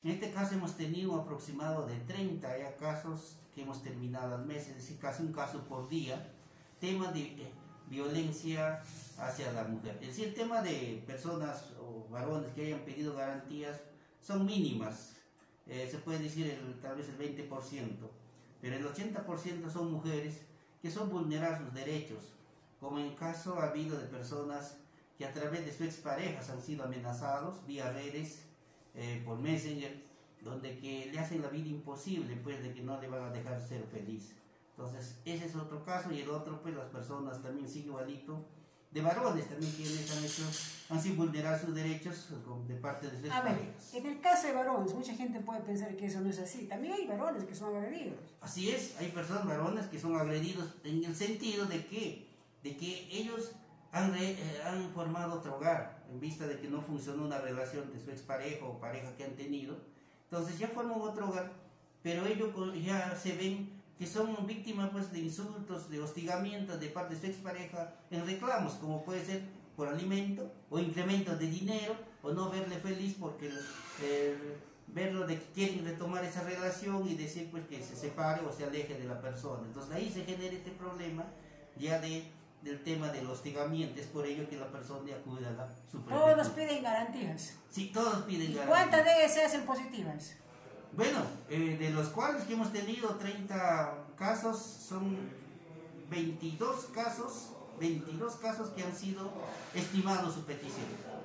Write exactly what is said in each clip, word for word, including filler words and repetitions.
En este caso hemos tenido un aproximado de treinta ya casos que hemos terminado al mes, es decir, casi un caso por día, tema de eh, violencia hacia la mujer. Es decir, el tema de personas o varones que hayan pedido garantías son mínimas, eh, se puede decir el, tal vez el veinte por ciento, pero el ochenta por ciento son mujeres que son vulneradas sus derechos, como en caso ha habido de personas que a través de sus exparejas han sido amenazados vía redes, eh, por Messenger, donde que le hacen la vida imposible, pues de que no le van a dejar ser feliz. Entonces ese es otro caso, y el otro pues las personas también sigue igualito, de varones también quienes han hecho, han sido vulnerar sus derechos de parte de sus A ver, parejas. en el caso de varones, mucha gente puede pensar que eso no es así. También hay varones que son agredidos. Así es, hay personas varones que son agredidos en el sentido de que, de que ellos han, re, eh, han formado otro hogar en vista de que no funcionó una relación de su expareja o pareja que han tenido. Entonces ya forman otro hogar, pero ellos ya se ven que son víctimas pues de insultos, de hostigamientos de parte de su expareja en reclamos, como puede ser por alimento o incremento de dinero, o no verle feliz porque eh, verlo de que quieren retomar esa relación y decir pues que se separe o se aleje de la persona. Entonces ahí se genera este problema ya de, del tema del hostigamiento. Es por ello que la persona acude a la Suprema. Todos piden garantías. Sí, todos piden ¿Y garantías. cuántas de ellas se hacen positivas? Bueno, eh, de los cuales que hemos tenido treinta casos, son veintidós casos, veintidós casos que han sido estimados su petición.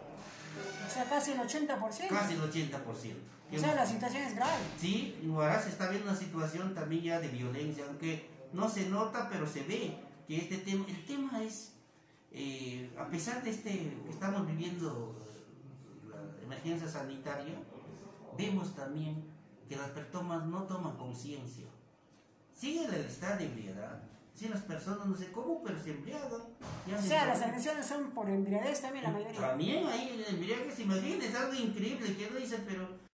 O sea, casi el ochenta por ciento. Casi el ochenta por ciento. O sea, la situación es grave. Sí, en Huaraz se está viendo una situación también ya de violencia, aunque no se nota, pero se ve que este tema, el tema es, eh, a pesar de este que estamos viviendo la emergencia sanitaria, vemos también que las personas no toman conciencia. Sigue el estado de ebriedad. Si las personas no sé cómo, pero se embriagan. O sea, las agresiones son por embriaguez también la mayoría. También ahí el embriaguez, imagínense, es algo increíble que no dice, pero